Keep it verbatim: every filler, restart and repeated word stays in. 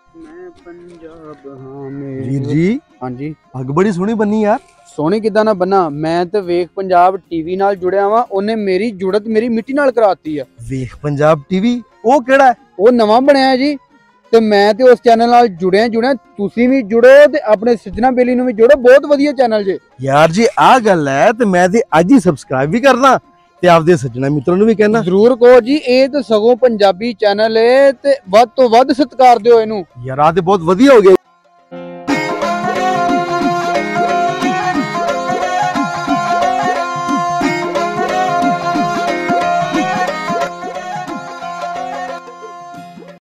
मैं पंजाब हाँ मेरे ਵੀਰ ਜੀ हाँ जी ਪੱਗ ਬੜੀ ਸੋਹਣੀ ਬੰਨੀ ਯਾਰ। ਸੋਹਣੀ ਕਿੱਦਾਂ ਨਾ ਬੰਨਾ ਮੈਂ ਤੇ ਵੇਖ ਪੰਜਾਬ ਟੀਵੀ ਨਾਲ ਜੁੜਿਆ ਵਾਂ ਉਹਨੇ ਮੇਰੀ ਜੁੜਤ ਮੇਰੀ ਮਿੱਟੀ ਨਾਲ ਕਰਾਤੀ ਆ। ਵੇਖ ਪੰਜਾਬ ਟੀਵੀ ਉਹ ਕਿਹੜਾ ਹੈ? ਉਹ ਨਵਾਂ ਬਣਿਆ ਜੀ ਤੇ ਮੈਂ ਤੇ ਉਸ ਚੈਨਲ ਨਾਲ ਜੁੜਿਆ ਜੁੜਿਆ ਤੁਸੀਂ ਵੀ ਜੁੜੋ ਤੇ ਆਪਣੇ ਸੱਜਣਾ ਬੇਲੀ ਨੂੰ ਵੀ ਜੋੜੋ ਬਹੁਤ ਵਧੀਆ ਚੈਨਲ ਜੇ ਯਾਰ ਜੀ ਆਹ ਗੱਲ ਹੈ ਤੇ ਮੈਂ ਤੇ ਅੱਜ ਹੀ ਸਬਸਕ੍ਰਾਈਬ ਵੀ ਕਰਦਾ ਤੇ ਆਪਦੇ ਸੱਜਣਾ ਮਿੱਤਰਾਂ ਨੂੰ ਵੀ ਕਹਿਣਾ ਜ਼ਰੂਰ ਕਹੋ ਜੀ ਇਹ ਤਾਂ ਸਗੋਂ ਪੰਜਾਬੀ ਚੈਨਲ ਹੈ ਤੇ ਵੱਧ ਤੋਂ ਵੱਧ ਸਤਿਕਾਰ ਦਿਓ ਇਹਨੂੰ। ਯਾਰ ਆ ਤੇ ਬਹੁਤ ਵਧੀਆ ਹੋ ਗਿਆ।